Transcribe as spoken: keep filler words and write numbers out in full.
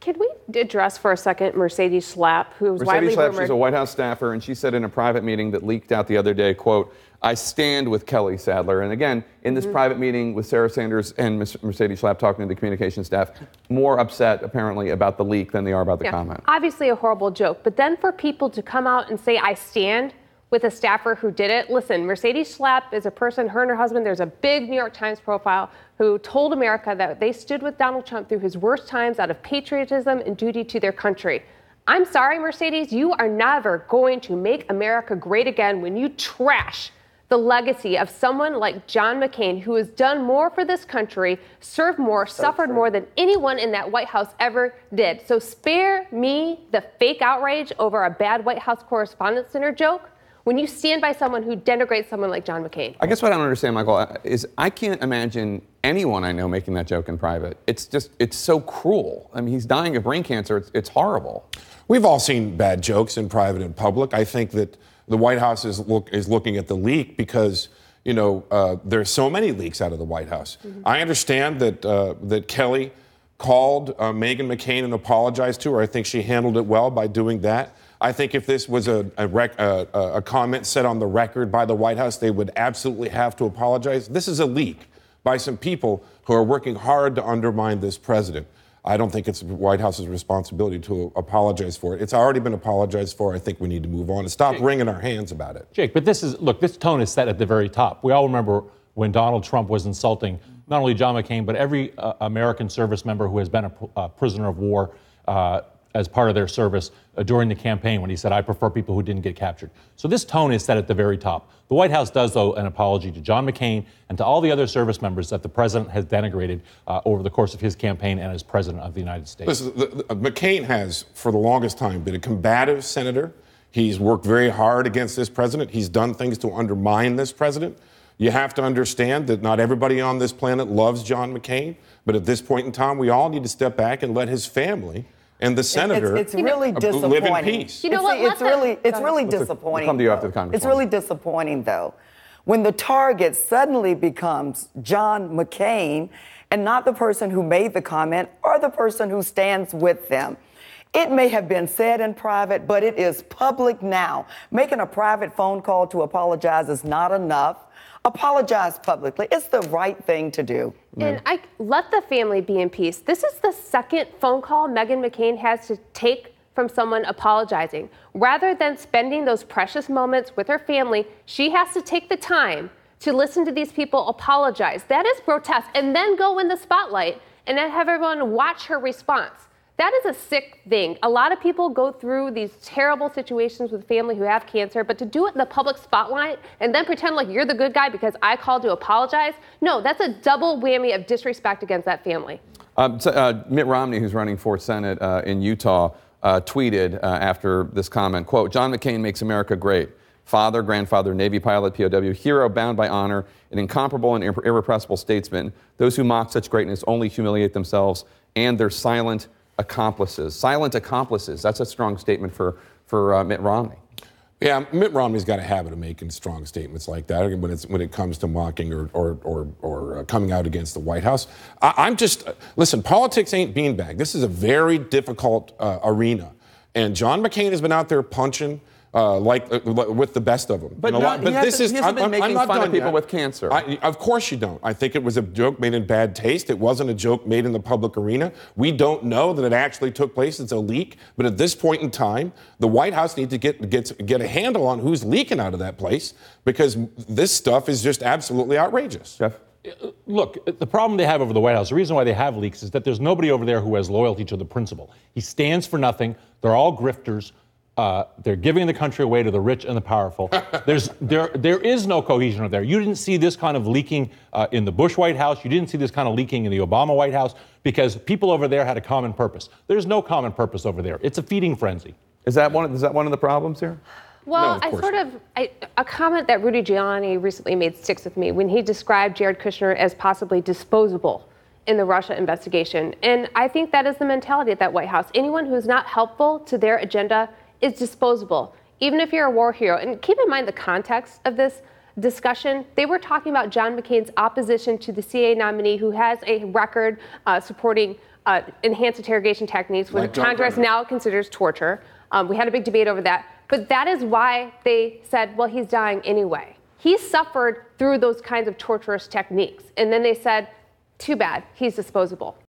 can we address for a second Mercedes Schlapp, who was widely Mercedes Schlapp, rumored... she's a White House staffer, and she said in a private meeting that leaked out the other day, quote, I stand with Kelly Sadler. And again, in this mm-hmm. private meeting with Sarah Sanders and Mercedes Schlapp talking to the communications staff, more upset apparently about the leak than they are about the yeah, comment. Obviously a horrible joke, but then for people to come out and say, I stand with a staffer who did it. Listen, Mercedes Schlapp is a person, her and her husband, there's a big New York Times profile, who told America that they stood with Donald Trump through his worst times out of patriotism and duty to their country. I'm sorry, Mercedes, you are never going to make America great again when you trash the legacy of someone like John McCain, who has done more for this country, served more, so suffered true. more than anyone in that White House ever did. So spare me the fake outrage over a bad White House Correspondents' Center joke when you stand by someone who denigrates someone like John McCain. I guess what I don't understand, Michael, is I can't imagine anyone I know making that joke in private. It's just, it's so cruel. I mean, he's dying of brain cancer. It's, it's horrible. We've all seen bad jokes in private and public. I think that the White House is, look, is looking at the leak because, you know, uh, there's so many leaks out of the White House. Mm-hmm. I understand that, uh, that Kelly called uh, Meghan McCain and apologized to her. I think she handled it well by doing that. I think if this was a, a, rec, uh, a comment said on the record by the White House, they would absolutely have to apologize. This is a leak by some people who are working hard to undermine this president. I don't think it's the White House's responsibility to apologize for it. It's already been apologized for. I think we need to move on and stop Jake, wringing our hands about it. Jake, but this is, look, this tone is set at the very top. We all remember when Donald Trump was insulting not only John McCain, but every uh, American service member who has been a uh, prisoner of war uh, as part of their service uh, during the campaign when he said, I prefer people who didn't get captured. So this tone is set at the very top. The White House does, though, an apology to John McCain and to all the other service members that the president has denigrated uh, over the course of his campaign and as president of the United States. Listen, the, the, McCain has, for the longest time, been a combative senator. He's worked very hard against this president. He's done things to undermine this president. You have to understand that not everybody on this planet loves John McCain, but at this point in time, we all need to step back and let his family and the senator it's, it's really disappointing. live in peace. You know what? It's, it's really, it's really Let's disappointing. We'll come to you after the conference. It's really disappointing, though, when the target suddenly becomes John McCain and not the person who made the comment or the person who stands with them. It may have been said in private, but it is public now. Making a private phone call to apologize is not enough. Apologize publicly. It's the right thing to do. And I let the family be in peace. This is the second phone call Meghan McCain has to take from someone apologizing. Rather than spending those precious moments with her family, she has to take the time to listen to these people apologize. That is grotesque. And then go in the spotlight and then have everyone watch her response. That is a sick thing. A lot of people go through these terrible situations with family who have cancer, but to do it in the public spotlight and then pretend like you're the good guy because I called to apologize, no, that's a double whammy of disrespect against that family. Um, so, uh, Mitt Romney, who's running for Senate uh, in Utah, uh, tweeted uh, after this comment, quote, John McCain makes America great. Father, grandfather, Navy pilot, P O W, hero bound by honor, an incomparable and irre- irrepressible statesman. Those who mock such greatness only humiliate themselves and their silent accomplices. Silent accomplices. That's a strong statement for, for uh, Mitt Romney. Yeah, Mitt Romney's got a habit of making strong statements like that when it's when it comes to mocking or or or, or uh, coming out against the White House. I, I'm just uh, listen. Politics ain't beanbag. This is a very difficult uh, arena, and John McCain has been out there punching. Uh, like uh, with the best of them. But, you know, not, but this is, I'm, I'm, making I'm not fun done of people yet. with cancer. I, of course you don't. I think it was a joke made in bad taste. It wasn't a joke made in the public arena. We don't know that it actually took place. It's a leak. But at this point in time, the White House needs to get, get, get a handle on who's leaking out of that place because this stuff is just absolutely outrageous. Jeff? Look, the problem they have over the White House, the reason why they have leaks is that there's nobody over there who has loyalty to the principal. He stands for nothing. They're all grifters. Uh, they're giving the country away to the rich and the powerful. There's, there, there is no cohesion over there. You didn't see this kind of leaking uh, in the Bush White House. You didn't see this kind of leaking in the Obama White House because people over there had a common purpose. There's no common purpose over there. It's a feeding frenzy. Is that one? Is that one of the problems here? Well, no, I sort of, I, a comment that Rudy Giuliani recently made sticks with me when he described Jared Kushner as possibly disposable in the Russia investigation. And I think that is the mentality at that White House. Anyone who's not helpful to their agenda is disposable, even if you're a war hero. And keep in mind the context of this discussion. They were talking about John McCain's opposition to the C I A nominee who has a record uh, supporting uh, enhanced interrogation techniques, which Like John Congress Brennan. now considers torture. Um, we had a big debate over that. But that is why they said, well, he's dying anyway. He suffered through those kinds of torturous techniques. And then they said, too bad, he's disposable.